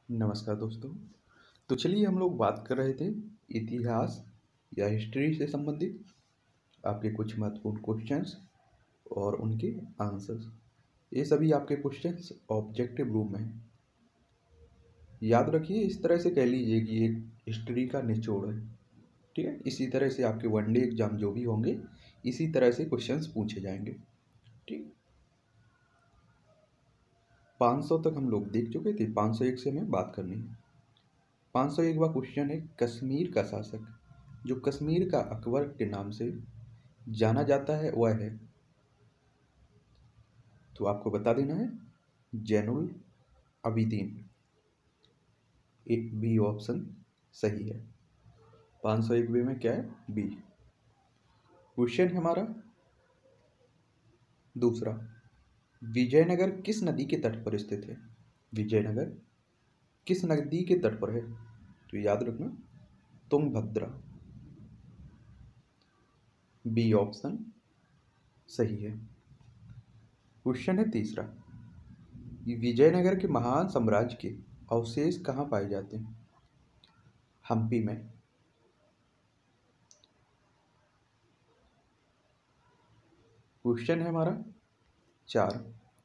नमस्कार दोस्तों। तो चलिए हम लोग बात कर रहे थे इतिहास या हिस्ट्री से संबंधित आपके कुछ महत्वपूर्ण क्वेश्चंस और उनके आंसर्स। ये सभी आपके क्वेश्चंस ऑब्जेक्टिव रूप में हैं। याद रखिए, इस तरह से कह लीजिए कि एक हिस्ट्री का निचोड़ है। ठीक है, इसी तरह से आपके वनडे एग्जाम जो भी होंगे इसी तरह से क्वेश्चंस पूछे जाएंगे। ठीक, 500 तक हम लोग देख चुके थे, 501 से हमें बात करनी है। 501वां क्वेश्चन है, कश्मीर का शासक जो कश्मीर का अकबर के नाम से जाना जाता है वह है। तो आपको बता देना है जैनुल अबिदीन। बी ऑप्शन सही है। 501 में क्या है? बी। क्वेश्चन है हमारा दूसरा, विजयनगर किस नदी के तट पर स्थित है? विजयनगर किस नदी के तट पर है? तो याद रखना तुंगभद्रा। बी ऑप्शन सही है। क्वेश्चन है तीसरा, विजयनगर के महान साम्राज्य के अवशेष कहाँ पाए जाते हैं? हम्पी में। क्वेश्चन है हमारा 4,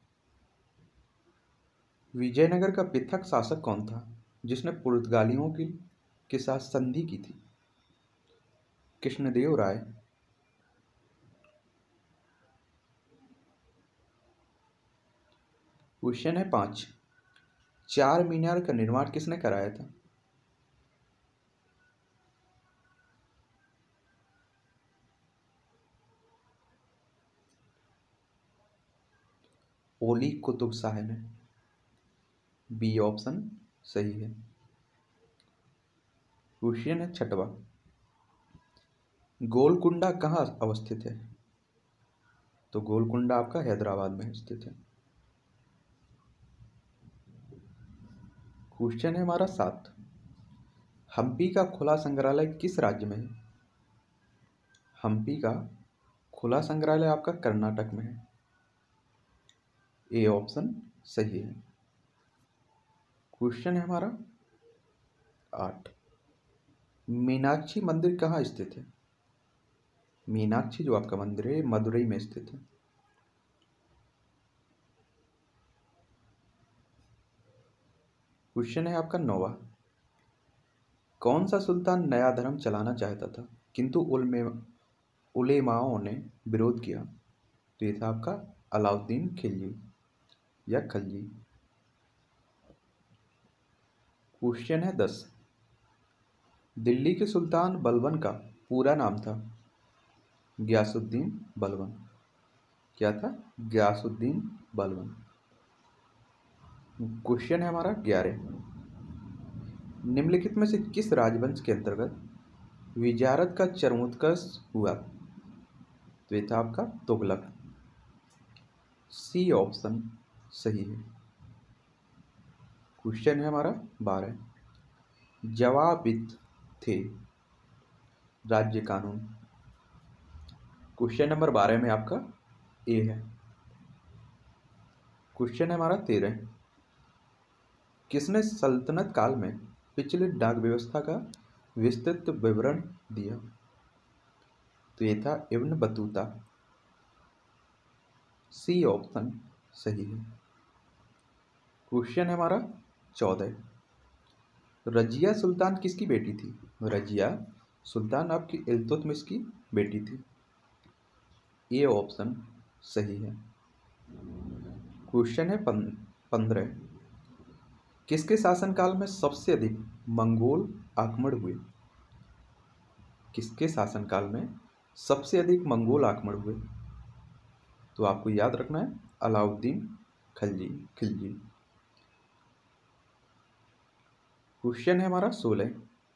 विजयनगर का पृथक शासक कौन था जिसने पुर्तगालियों के साथ संधि की थी? कृष्णदेव राय। क्वेश्चन है 5, चार मीनार का निर्माण किसने कराया था? ओली कुतुब शाह ने। बी ऑप्शन सही है। क्वेश्चन है 6वां, गोलकुंडा कहाँ अवस्थित है? तो गोलकुंडा आपका हैदराबाद में स्थित है। क्वेश्चन है हमारा 7, हम्पी का खुला संग्रहालय किस राज्य में है? हम्पी का खुला संग्रहालय आपका कर्नाटक में है। ए ऑप्शन सही है। क्वेश्चन है हमारा 8, मीनाक्षी मंदिर कहाँ स्थित है? मीनाक्षी जो आपका मंदिर है मदुरई में स्थित है। क्वेश्चन है आपका 9वां, कौन सा सुल्तान नया धर्म चलाना चाहता था किंतु उलेमाओं ने विरोध किया? तो ये था आपका अलाउद्दीन खिलजी या खलजी। क्वेश्चन है 10, दिल्ली के सुल्तान बलबन का पूरा नाम था? गयासुद्दीन बलबन। क्या था? गयासुद्दीन बलबन। क्वेश्चन है हमारा 11, निम्नलिखित में से किस राजवंश के अंतर्गत विजारत का चरमोत्कर्ष हुआ? तो ये था आपका तुगलक। सी ऑप्शन सही है। क्वेश्चन है हमारा 12, जवाबित थे राज्य कानून। क्वेश्चन नंबर 12 में आपका ए है। क्वेश्चन है हमारा 13, किसने सल्तनत काल में पिछले डाक व्यवस्था का विस्तृत विवरण दिया? तो ये था इब्न बतूता। सी ऑप्शन सही है। क्वेश्चन है हमारा 14, रजिया सुल्तान किसकी बेटी थी? रजिया सुल्तान आपकी इल्तुतमिश की बेटी थी। ए ऑप्शन सही है। क्वेश्चन है 15, किसके शासनकाल में सबसे अधिक मंगोल आक्रमण हुए? किसके शासनकाल में सबसे अधिक मंगोल आक्रमण हुए? तो आपको याद रखना है अलाउद्दीन खिलजी। क्वेश्चन है हमारा 16,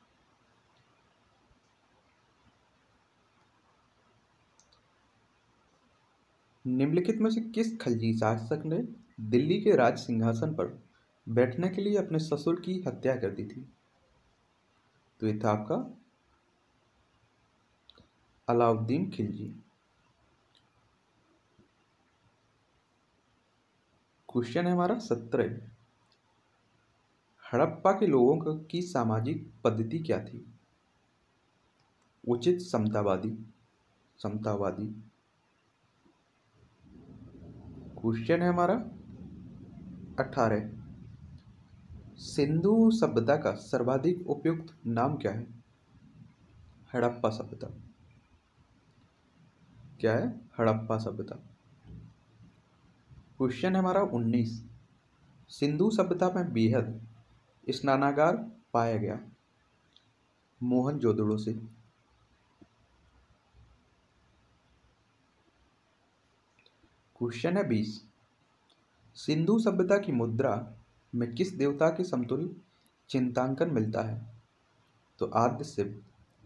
निम्नलिखित में से किस खलजी शासक ने दिल्ली के राज सिंहासन पर बैठने के लिए अपने ससुर की हत्या कर दी थी? तो ये था आपका अलाउद्दीन खिलजी। क्वेश्चन है हमारा 17, हड़प्पा के लोगों की सामाजिक पद्धति क्या थी? उचित समतावादी। समतावादी। क्वेश्चन है हमारा 18। सिंधु सभ्यता का सर्वाधिक उपयुक्त नाम क्या है? हड़प्पा सभ्यता। क्या है? हड़प्पा सभ्यता। क्वेश्चन है हमारा 19। सिंधु सभ्यता में बेहद स्नानागार पाया गया मोहनजोदड़ो से। क्वेश्चन है 20। सिंधु सभ्यता की मुद्रा में किस देवता के समतुल्य चिन्हांकन मिलता है? तो आद्य शिव।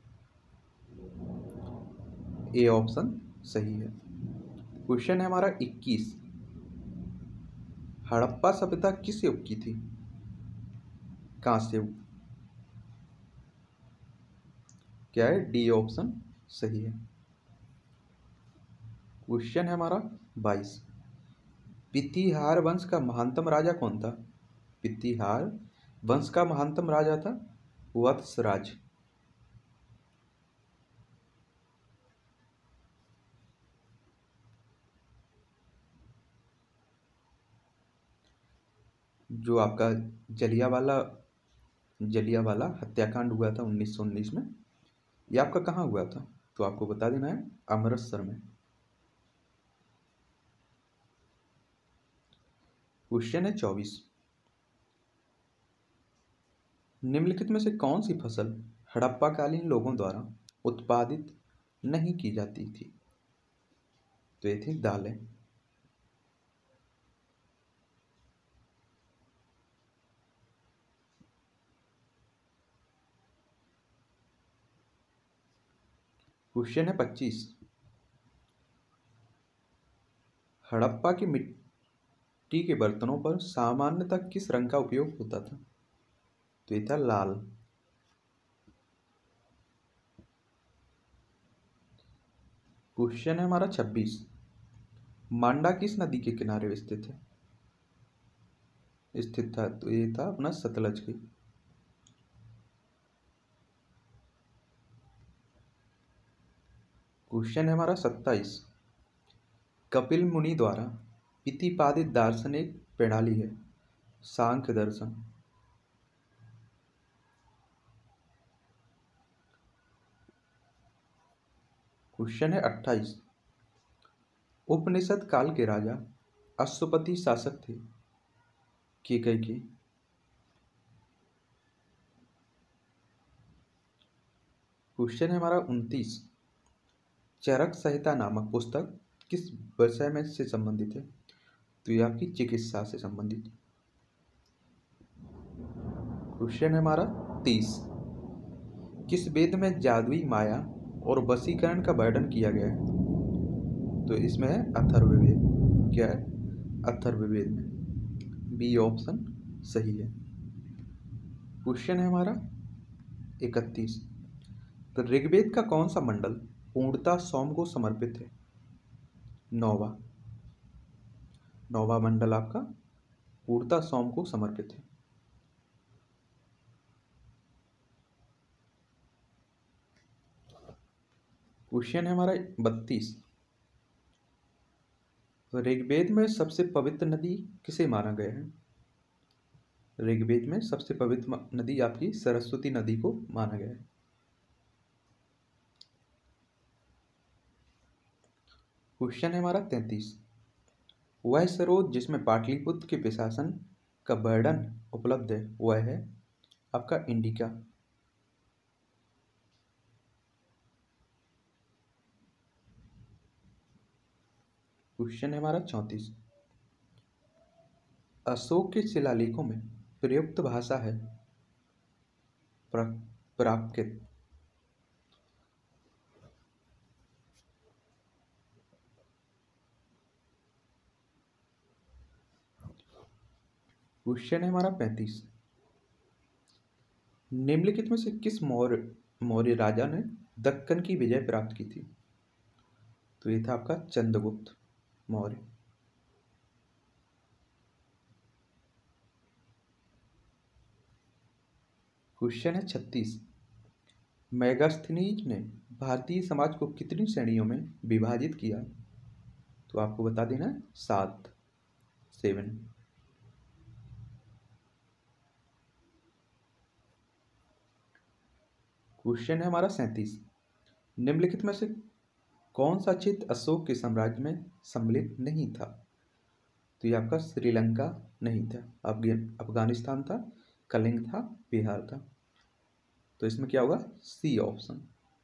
ए ऑप्शन सही है। क्वेश्चन है हमारा 21। हड़प्पा सभ्यता किस युग की थी? कांस्य युग। क्या है? डी ऑप्शन सही है। क्वेश्चन है हमारा 22। पितिहार वंश का महानतम राजा कौन था? पितिहार वंश का महानतम राजा था वत्सराज। जो आपका जलियांवाला हत्याकांड हुआ था 1919 में, ये आपका कहाँ हुआ था? तो आपको बता देना है अमृतसर में। क्वेश्चन है 24। निम्नलिखित में से कौन सी फसल हड़प्पा कालीन लोगों द्वारा उत्पादित नहीं की जाती थी? तो ये थी दालें। क्वेश्चन है 25। हड़प्पा की मिट्टी के बर्तनों पर सामान्यतः किस रंग का उपयोग होता था? तो ये था लाल। क्वेश्चन है हमारा 26। मांडा किस नदी के किनारे स्थित था? तो ये था अपना सतलज की। क्वेश्चन है हमारा 27। कपिल मुनि द्वारा प्रतिपादित दार्शनिक प्रणाली है सांख्य दर्शन। क्वेश्चन है 28। उपनिषद काल के राजा अश्वपति शासक थे केकई के। क्वेश्चन है हमारा 29। चरक संहिता नामक पुस्तक किस विषय में से संबंधित है? तो ये आपकी चिकित्सा से संबंधित। क्वेश्चन है हमारा 30। किस वेद में जादुई माया और वशीकरण का वर्णन किया गया है? तो इसमें है अथर्ववेद। क्या है? अथर्ववेद में। बी ऑप्शन सही है। क्वेश्चन है हमारा 31। तो ऋग्वेद का कौन सा मंडल पूर्णतः सोम को समर्पित है? नौवा मंडल आपका पूर्णतः सोम को समर्पित है। क्वेश्चन है हमारा 32। ऋग्वेद में सबसे पवित्र नदी किसे माना गया है? ऋग्वेद में सबसे पवित्र नदी आपकी सरस्वती नदी को माना गया है। क्वेश्चन है हमारा 33। वह सरोवर जिसमें पाटलिपुत्र के प्रशासन का वर्णन उपलब्ध है वह है आपका इंडिका। क्वेश्चन है हमारा 34। अशोक के शिलालेखों में प्रयुक्त भाषा है प्राकृत। क्वेश्चन है हमारा 35। निम्नलिखित में से किस मौर्य राजा ने दक्कन की विजय प्राप्त की थी? तो ये था आपका चंद्रगुप्त मौर्य। क्वेश्चन है 36। मेगास्थनीज ने भारतीय समाज को कितनी श्रेणियों में विभाजित किया? तो आपको बता देना है 7। क्वेश्चन है हमारा 37। निम्नलिखित में से कौन सा क्षेत्र अशोक के साम्राज्य में सम्मिलित नहीं था? तो ये आपका श्रीलंका नहीं था, अफगानिस्तान था, कलिंग था, बिहार था। तो इसमें क्या होगा? C option.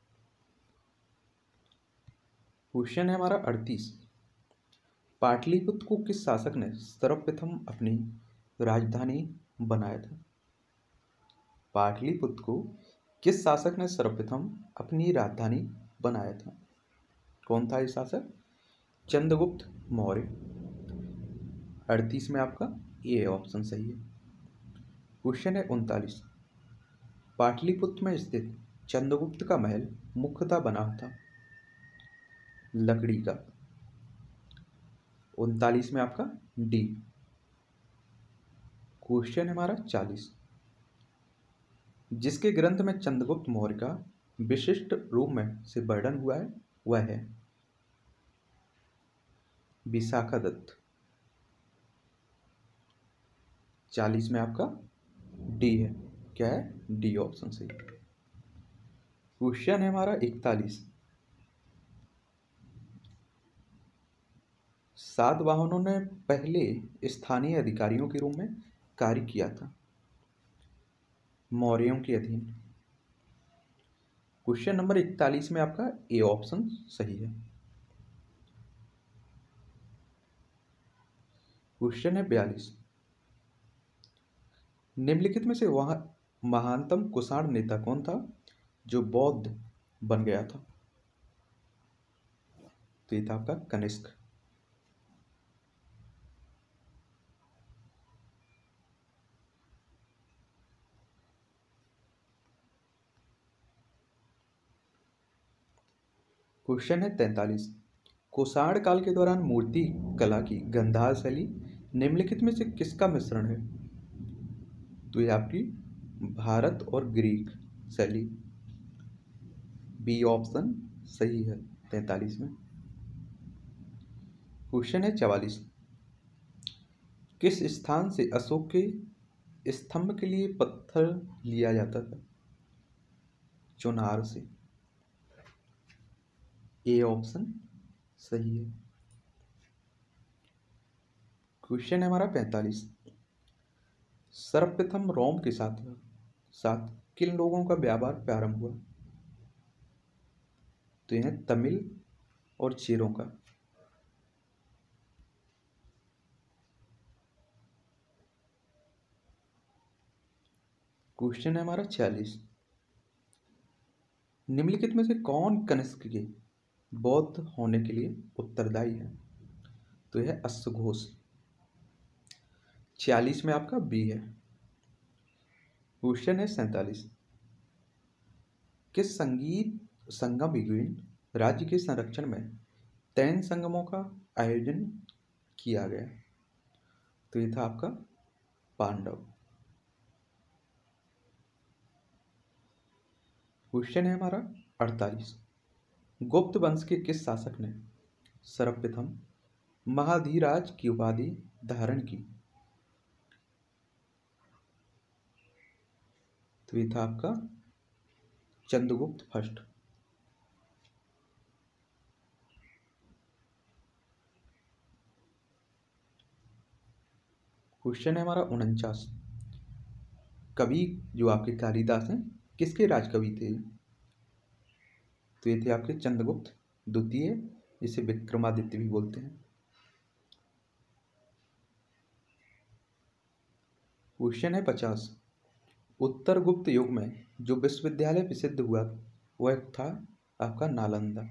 क्वेश्चन है हमारा 38। पाटलिपुत्र को किस शासक ने सर्वप्रथम अपनी राजधानी बनाया था? पाटलिपुत्र को किस शासक ने सर्वप्रथम अपनी राजधानी बनाया था? कौन था ये शासक? चंद्रगुप्त मौर्य। 38 में आपका ए ऑप्शन सही है। क्वेश्चन है 39। पाटलिपुत्र में स्थित चंद्रगुप्त का महल मुख्यतः बना था लकड़ी का। 39 में आपका डी। क्वेश्चन है हमारा 40। जिसके ग्रंथ में चंद्रगुप्त मौर्य का विशिष्ट रूप में से वर्णन हुआ है वह है विशाखादत्त। 40 में आपका डी है। क्या है? डी ऑप्शन सही। क्वेश्चन है हमारा 41। सातवाहनों ने पहले स्थानीय अधिकारियों के रूप में कार्य किया था मौर्यों के अधीन। क्वेश्चन नंबर 41 में आपका ए ऑप्शन सही है। क्वेश्चन है 42। निम्नलिखित में से वह महानतम कुषाण नेता कौन था जो बौद्ध बन गया था? तो ये था आपका कनिष्क। क्वेश्चन है 43। कुषाण काल के दौरान मूर्ति कला की गंधार शैली निम्नलिखित में से किसका मिश्रण है? तो ये आपकी भारत और ग्रीक शैली। बी ऑप्शन सही है 43 में। क्वेश्चन है 44। किस स्थान से अशोक के स्तंभ के लिए पत्थर लिया जाता था? चुनार से। ए ऑप्शन सही है। क्वेश्चन है हमारा 45। सर्वप्रथम रोम के साथ किन लोगों का व्यापार प्रारंभ हुआ? तो यह तमिल और चेरों का। क्वेश्चन है हमारा 46। निम्नलिखित में से कौन कनिष्क के बौद्ध होने के लिए उत्तरदायी है? तो यह अश्वघोष। 46 में आपका बी है। क्वेश्चन है 47। किस संगीत संगम युगीन राज्य के संरक्षण में 3 संगमों का आयोजन किया गया? तो ये था आपका पांडव। क्वेश्चन है हमारा 48। गुप्त वंश के किस शासक ने सर्वप्रथम महाधीराज की उपाधि धारण की? तो ये था आपका चंद्रगुप्त फर्स्ट। क्वेश्चन है हमारा 49। कवि जो आपके कालिदास हैं किसके राजकवि थे? तो ये थे आपके चंद्रगुप्त द्वितीय, जिसे विक्रमादित्य भी बोलते हैं। क्वेश्चन है 50। उत्तर गुप्त युग में जो विश्वविद्यालय प्रसिद्ध हुआ वह था आपका नालंदा।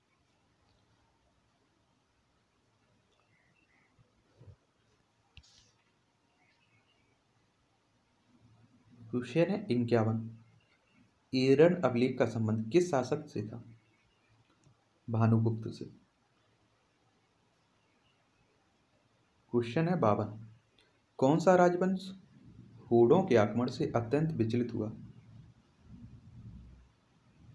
क्वेश्चन है 51। एरन अभिलेख का संबंध किस शासक से था? भानुगुप्त से। क्वेश्चन है 52। कौन सा राजवंश हूणों के आक्रमण से अत्यंत विचलित हुआ?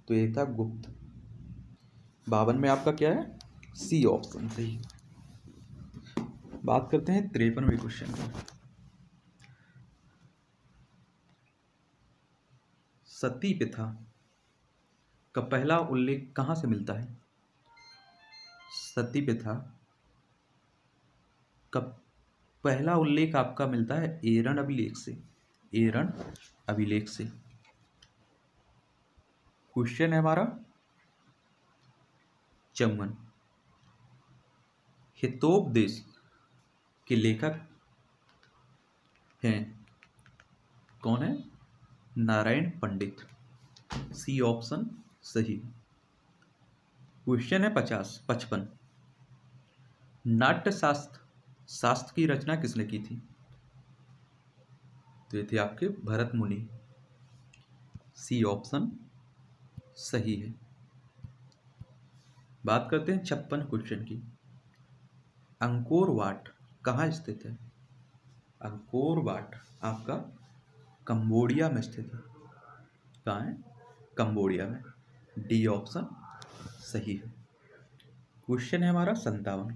तो ये था गुप्त। 52 में आपका क्या है? सी ऑप्शन सही। बात करते हैं 53वें क्वेश्चन का। सती प्रथा का पहला उल्लेख कहाँ से मिलता है? सती प्रथा का पहला उल्लेख आपका मिलता है एरन अभिलेख से। एरन अभिलेख से। क्वेश्चन है हमारा 54। हितोपदेश के लेखक हैं, कौन है? नारायण पंडित। सी ऑप्शन सही। क्वेश्चन है 55। नाट्य शास्त्र की रचना किसने की थी? तो ये थे आपके भरत मुनि। सी ऑप्शन सही है। बात करते हैं 56 क्वेश्चन की। अंकोर वाट कहाँ स्थित है? अंकोर वाट आपका कंबोडिया में स्थित है। कहाँ है? कंबोडिया में। डी ऑप्शन सही है। क्वेश्चन है हमारा 57।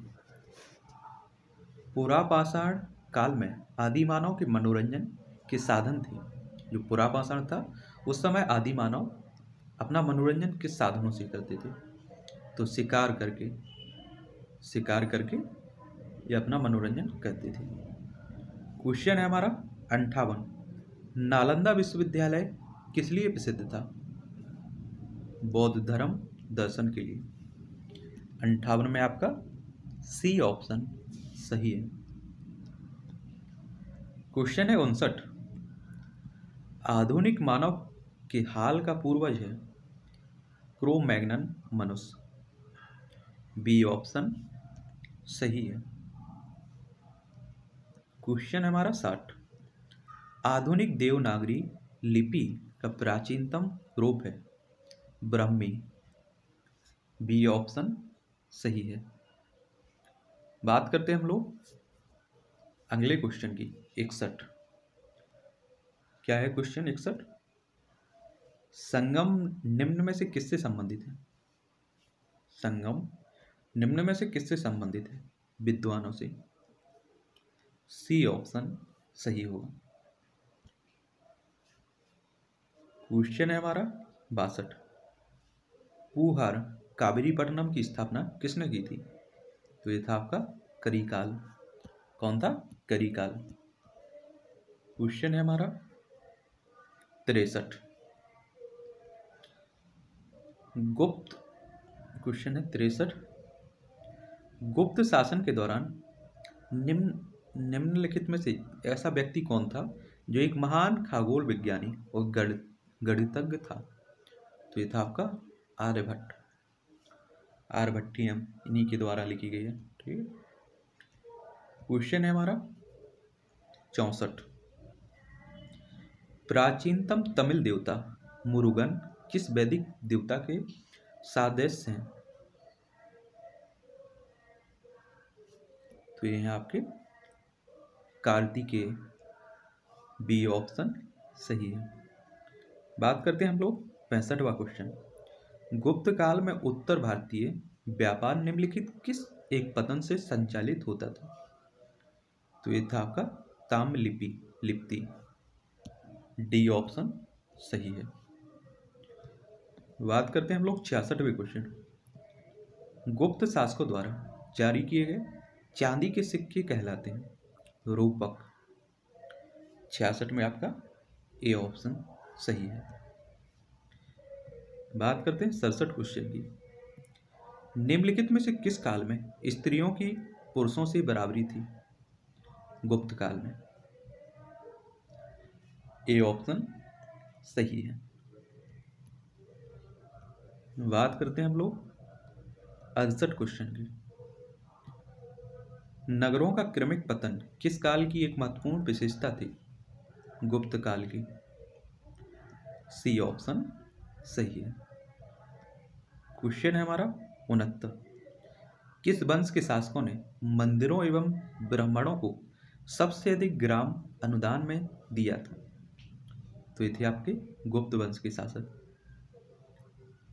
पुरापाषाण काल में आदि मानव के मनोरंजन के साधन थे। जो पुरापाषाण था उस समय आदि मानव अपना मनोरंजन किस साधनों से करते थे? तो शिकार करके ये अपना मनोरंजन करते थे। क्वेश्चन है हमारा 58। नालंदा विश्वविद्यालय किस लिए प्रसिद्ध था? बौद्ध धर्म दर्शन के लिए। 58 में आपका सी ऑप्शन सही है। क्वेश्चन है 59। आधुनिक मानव के हाल का पूर्वज है क्रो-मैग्नन मनुष्य। बी ऑप्शन सही है। क्वेश्चन है हमारा 60। आधुनिक देवनागरी लिपि का प्राचीनतम रूप है ब्राह्मी। बी ऑप्शन सही है। बात करते हैं हम लोग अगले क्वेश्चन की 61। क्या है क्वेश्चन 61? संगम निम्न में से किससे संबंधित है? संगम निम्न में से किससे संबंधित है? विद्वानों से। सी ऑप्शन सही होगा। क्वेश्चन है हमारा 62। पूहार कावेरीपट्टनम की स्थापना किसने की थी? तो ये था आपका करिकाल। कौन था? करिकाल। क्वेश्चन है हमारा 63। गुप्त क्वेश्चन है 63। गुप्त शासन के दौरान निम्नलिखित में से ऐसा व्यक्ति कौन था जो एक महान खगोल विज्ञानी और गणितज्ञ था? तो ये था आपका आर्यभट्ट। आर्यभट्टियम इन्हीं के द्वारा लिखी गई है। ठीक है। क्वेश्चन है हमारा 64। प्राचीनतम तमिल देवता मुरुगन किस वैदिक देवता के सादृश्य हैं? तो ये हैं आपके कार्तिकेय। बी ऑप्शन सही है। बात करते हैं हम लोग 65वां क्वेश्चन। गुप्त काल में उत्तर भारतीय व्यापार निम्नलिखित किस एक पतन से संचालित होता था? तो ये था आपका ताम्र लिपि। डी ऑप्शन सही है। बात करते हैं हम लोग 66वें क्वेश्चन। गुप्त शासकों द्वारा जारी किए गए चांदी के सिक्के कहलाते हैं रूपक। 66 में आपका ए ऑप्शन सही है। बात करते हैं 67 क्वेश्चन की। निम्नलिखित में से किस काल में स्त्रियों की पुरुषों से बराबरी थी? गुप्त काल में। ए ऑप्शन सही है। बात करते हैं हम लोग 68 क्वेश्चन की। नगरों का क्रमिक पतन किस काल की एक महत्वपूर्ण विशेषता थी? गुप्त काल की। सी ऑप्शन सही है। क्वेश्चन है हमारा 69। किस वंश के शासकों ने मंदिरों एवं ब्राह्मणों को सबसे अधिक ग्राम अनुदान में दिया था? तो ये थे आपके गुप्त वंश के शासक।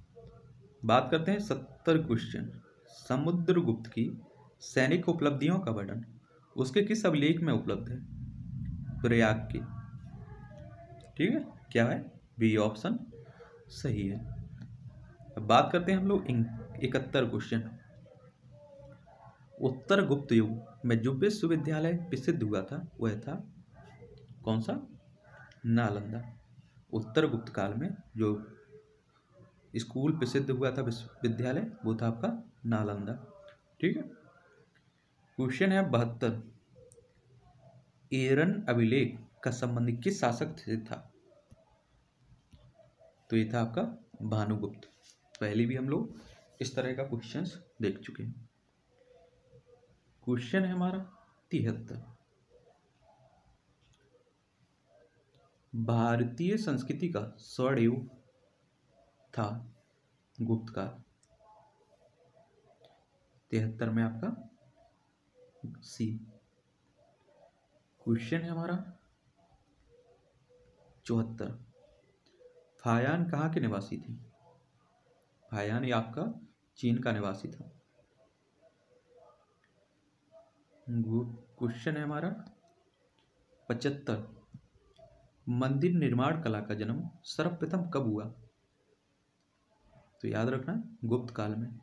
बात करते हैं 70 क्वेश्चन। समुद्रगुप्त की सैनिक उपलब्धियों का वर्णन उसके किस अभिलेख में उपलब्ध है? प्रयाग के। ठीक है, क्या है? बी ऑप्शन सही है। अब बात करते हैं हम लोग 71 क्वेश्चन। उत्तर गुप्त युग में जो विश्वविद्यालय प्रसिद्ध हुआ था वह था कौन सा? नालंदा। उत्तर गुप्त काल में जो स्कूल प्रसिद्ध हुआ था विश्वविद्यालय वो था आपका नालंदा। ठीक है। क्वेश्चन है 72। एरन अभिलेख का संबंध किस शासक से था? तो ये था आपका भानुगुप्त। पहले भी हम लोग इस तरह का क्वेश्चंस देख चुके हैं। क्वेश्चन है हमारा 73। भारतीय संस्कृति का स्वर्ण युग था गुप्त का। 73 में आपका सी। क्वेश्चन है हमारा 74। फायान कहाँ के निवासी थी? फायान ये आपका चीन का निवासी था। क्वेश्चन है हमारा 75। मंदिर निर्माण कला का जन्म सर्वप्रथम कब हुआ? तो याद रखना गुप्त काल में।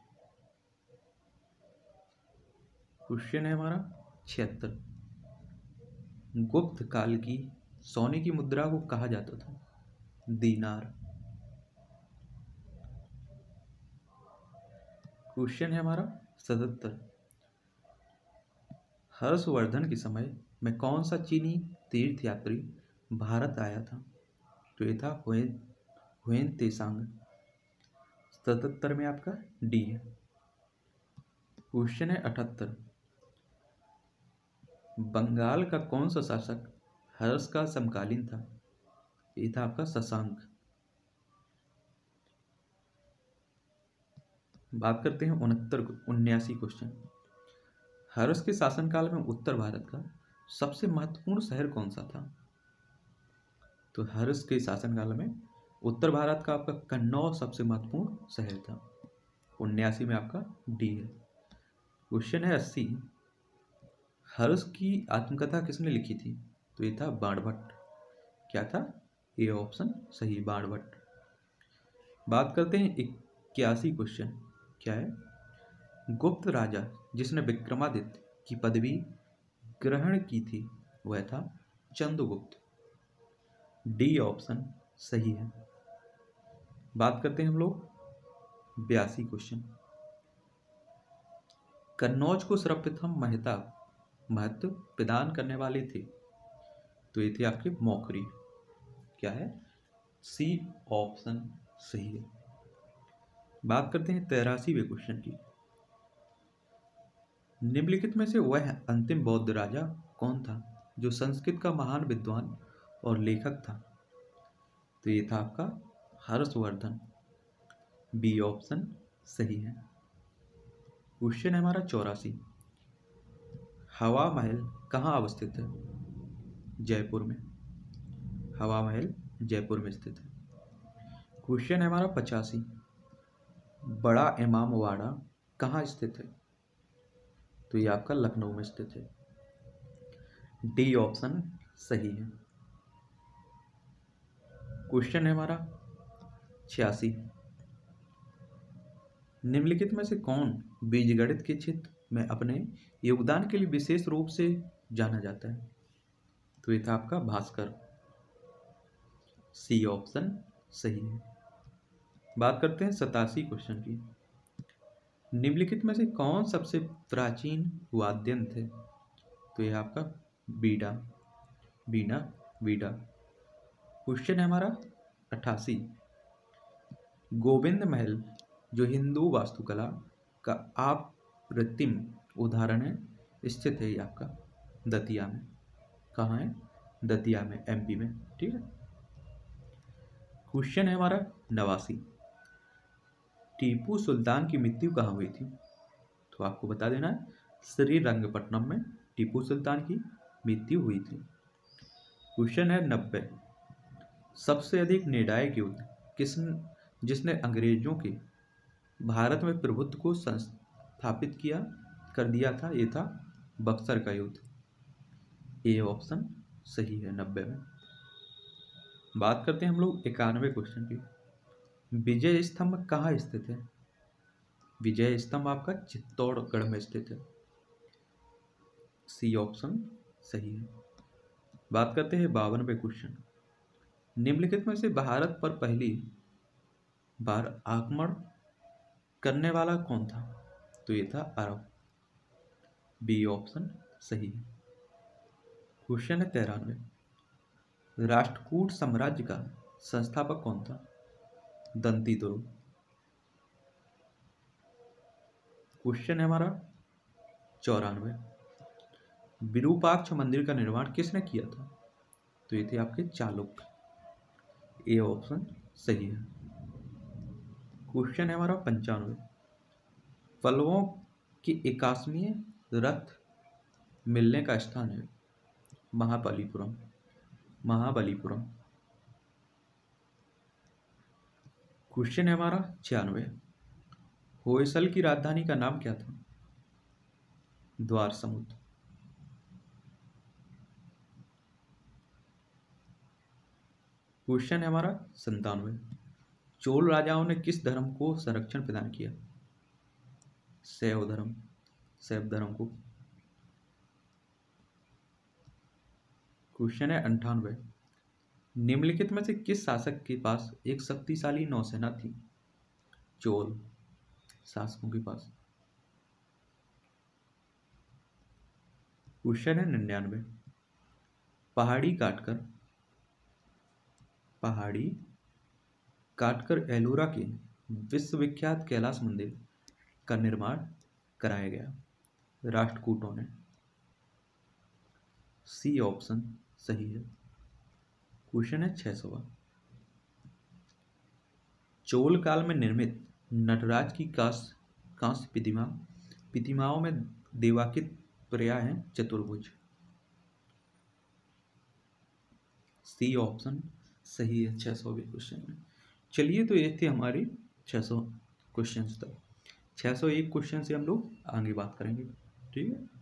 क्वेश्चन है हमारा 76। गुप्त काल की सोने की मुद्रा को कहा जाता था? दीनार। क्वेश्चन है हमारा 77। हर्षवर्धन के समय में कौन सा चीनी तीर्थयात्री भारत आया था? तो ये था हुएन त्सांग। 77 में आपका डी है। क्वेश्चन है 78। बंगाल का कौन सा शासक हर्ष का समकालीन था? ये था आपका शशांक। बात करते हैं 79 क्वेश्चन। हर्ष के शासनकाल में उत्तर भारत का सबसे महत्वपूर्ण शहर कौन सा था? तो हर्ष के शासनकाल में उत्तर भारत का आपका कन्नौज सबसे महत्वपूर्ण शहर था। 79 में आपका डी है। क्वेश्चन है 80। हर्ष की आत्मकथा किसने लिखी थी? तो ये था बाणभट्ट। क्या था? ए ऑप्शन सही, बाणभट्ट। बात करते हैं 81 क्वेश्चन। क्या है? गुप्त राजा जिसने विक्रमादित्य की पदवी ग्रहण की थी वह था चंद्रगुप्त। डी ऑप्शन सही है। बात करते हैं हम लोग 82 क्वेश्चन। कन्नौज को सर्वप्रथम महत्व प्रदान करने वाले थे? तो ये थे आपके मौखरी। क्या है? सी ऑप्शन सही है। बात करते हैं 83वें क्वेश्चन की। निम्नलिखित में से वह अंतिम बौद्ध राजा कौन था जो संस्कृत का महान विद्वान और लेखक था? तो ये था आपका हर्षवर्धन। बी ऑप्शन सही है। क्वेश्चन है हमारा 84। हवा महल कहाँ अवस्थित है? जयपुर में। हवा महल जयपुर में स्थित है। क्वेश्चन है हमारा 85। बड़ा इमाम वाड़ा कहाँ स्थित है? तो ये आपका लखनऊ में स्थित है। डी ऑप्शन सही है। क्वेश्चन है हमारा 86। निम्नलिखित में से कौन बीजगणित के क्षेत्र में अपने योगदान के लिए विशेष रूप से जाना जाता है? तो ये था आपका भास्कर। सी ऑप्शन सही है। बात करते हैं 87 क्वेश्चन की। निम्नलिखित में से कौन सबसे प्राचीन वाद्य यंत्र है? तो यह आपका बीड़ा, बीना, बीड़ा। क्वेश्चन है हमारा 88। गोविंद महल जो हिंदू वास्तुकला का अप्रतिम उदाहरण है स्थित है ये आपका दतिया में। कहाँ है? दतिया में, एमपी में। ठीक है। क्वेश्चन है हमारा 89। टीपू सुल्तान की मृत्यु कहाँ हुई थी? तो आपको बता देना है श्रीरंगपट्टनम में टीपू सुल्तान की मृत्यु हुई थी। क्वेश्चन है 90। सबसे अधिक निर्णायक युद्ध जिसने अंग्रेजों के भारत में प्रभुत्व को संस्थापित कर दिया था? ये था बक्सर का युद्ध। ए ऑप्शन सही है 90 में। बात करते हैं हम लोग 91 क्वेश्चन की। विजय स्तंभ कहाँ स्थित है? विजय स्तंभ आपका चित्तौड़गढ़ में स्थित है। सी ऑप्शन सही है। बात करते हैं 52वें क्वेश्चन। निम्नलिखित में से भारत पर पहली बार आक्रमण करने वाला कौन था? तो ये था अरब। बी ऑप्शन सही है। क्वेश्चन है 93। राष्ट्रकूट साम्राज्य का संस्थापक कौन था? दंती दुर्ग। क्वेश्चन है हमारा 94। विरूपाक्ष मंदिर का निर्माण किसने किया था? तो ये थे आपके चालुक्य। ए ऑप्शन सही है। क्वेश्चन है हमारा 95। पल्लवों की 81वें रथ मिलने का स्थान है? महाबलीपुरम। महाबलीपुरम। क्वेश्चन है हमारा 96। होयसल की राजधानी का नाम क्या था? द्वार समुद्र। क्वेश्चन है हमारा 97। चोल राजाओं ने किस धर्म को संरक्षण प्रदान किया? शैव धर्म। शैव धर्म को। क्वेश्चन है 98। निम्नलिखित में से किस शासक के पास एक शक्तिशाली नौसेना थी? चोल शासकों के पास। क्वेश्चन है 99। पहाड़ी काटकर एलोरा के विश्वविख्यात कैलाश मंदिर का निर्माण कराया गया राष्ट्रकूटों ने। सी ऑप्शन सही है। क्वेश्चन है 600। चोल काल में निर्मित नटराज की कांस्य प्रतिमाओं में देवाकित पर्याय है चतुर्भुज। सी ऑप्शन सही है 600वें क्वेश्चन में। चलिए, तो ये थे हमारी 600 क्वेश्चन तक। 601 क्वेश्चन से हम लोग आगे बात करेंगे। ठीक है।